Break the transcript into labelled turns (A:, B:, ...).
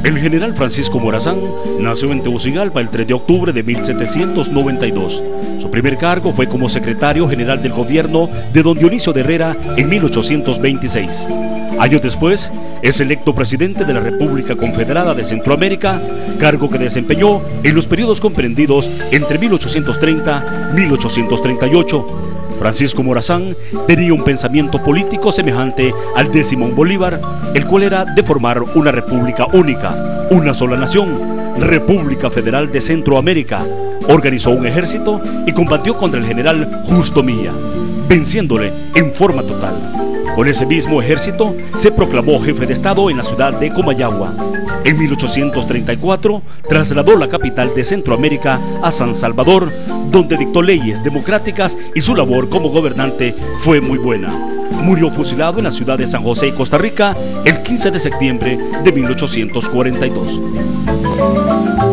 A: El general Francisco Morazán nació en Tegucigalpa el 3 de octubre de 1792. Su primer cargo fue como secretario general del gobierno de don Dionisio de Herrera en 1826. Años después, es electo presidente de la República Confederada de Centroamérica, cargo que desempeñó en los periodos comprendidos entre 1830 y 1838. Francisco Morazán tenía un pensamiento político semejante al de Simón Bolívar, el cual era de formar una república única, una sola nación, República Federal de Centroamérica. Organizó un ejército y combatió contra el general Justo Milla, venciéndole en forma total. Con ese mismo ejército se proclamó jefe de Estado en la ciudad de Comayagua. En 1834 trasladó la capital de Centroamérica a San Salvador, donde dictó leyes democráticas y su labor como gobernante fue muy buena. Murió fusilado en la ciudad de San José, Costa Rica, el 15 de septiembre de 1842.